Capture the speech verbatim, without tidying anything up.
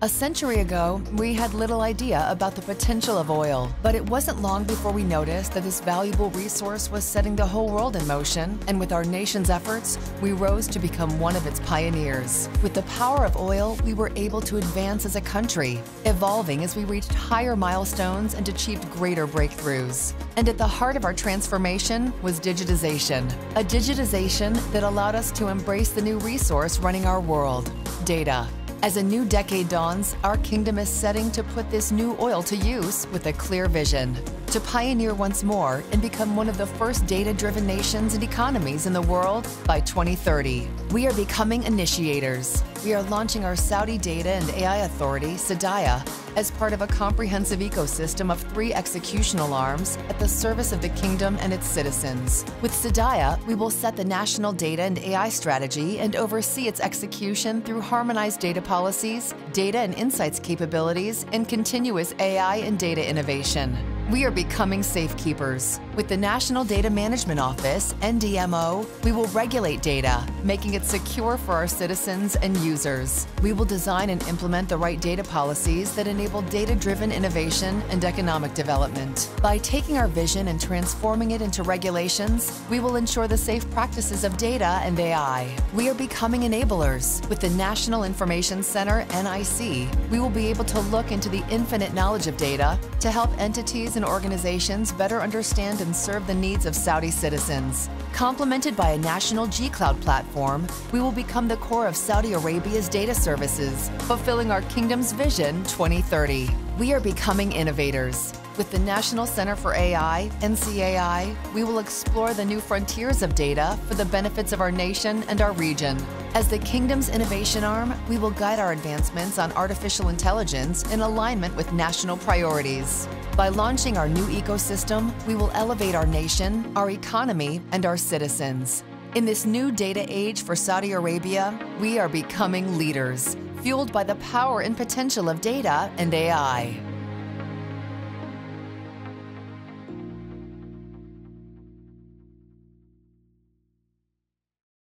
A century ago, we had little idea about the potential of oil, but it wasn't long before we noticed that this valuable resource was setting the whole world in motion, and with our nation's efforts, we rose to become one of its pioneers. With the power of oil, we were able to advance as a country, evolving as we reached higher milestones and achieved greater breakthroughs. And at the heart of our transformation was digitization, a digitization that allowed us to embrace the new resource running our world, data. As a new decade dawns, our kingdom is setting to put this new oil to use with a clear vision, to pioneer once more and become one of the first data-driven nations and economies in the world by twenty thirty. We are becoming initiators. We are launching our Saudi Data and A I Authority, SDAIA, as part of a comprehensive ecosystem of three executional arms at the service of the kingdom and its citizens. With SDAIA, we will set the national data and A I strategy and oversee its execution through harmonized data policies, data and insights capabilities, and continuous A I and data innovation. We are becoming safekeepers. With the National Data Management Office, N D M O, we will regulate data, making it secure for our citizens and users. We will design and implement the right data policies that enable data-driven innovation and economic development. By taking our vision and transforming it into regulations, we will ensure the safe practices of data and A I. We are becoming enablers. With the National Information Center, N I C, we will be able to look into the infinite knowledge of data to help entities and organizations better understand and serve the needs of Saudi citizens. Complemented by a national G Cloud platform, we will become the core of Saudi Arabia's data services, fulfilling our kingdom's vision twenty thirty. We are becoming innovators. With the National Center for A I, N C A I, we will explore the new frontiers of data for the benefits of our nation and our region. As the kingdom's innovation arm, we will guide our advancements on artificial intelligence in alignment with national priorities. By launching our new ecosystem, we will elevate our nation, our economy, and our citizens. In this new data age for Saudi Arabia, we are becoming leaders, fueled by the power and potential of data and A I.